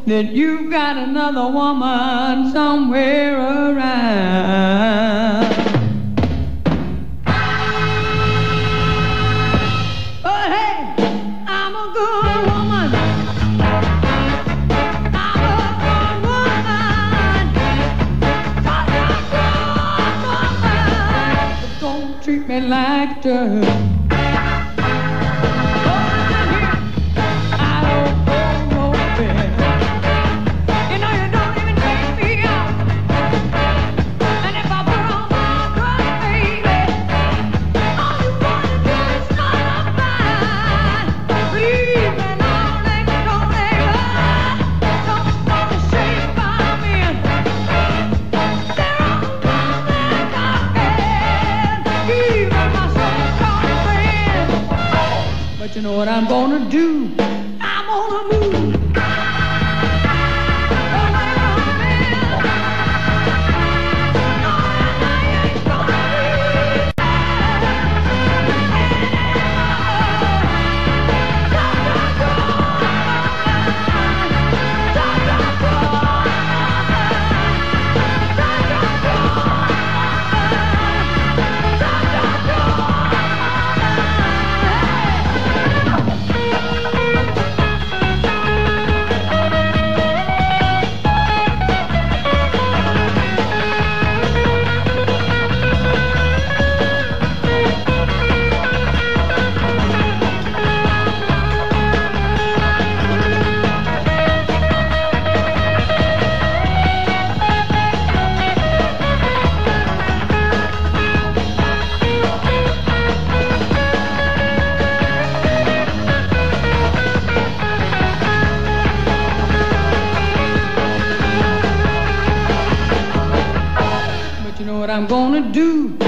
that you've got another woman somewhere around. But hey, I'm a good woman. I'm a good woman. But don't treat me like dirt. But you know what I'm gonna do? I'm gonna move. What I'm gonna do?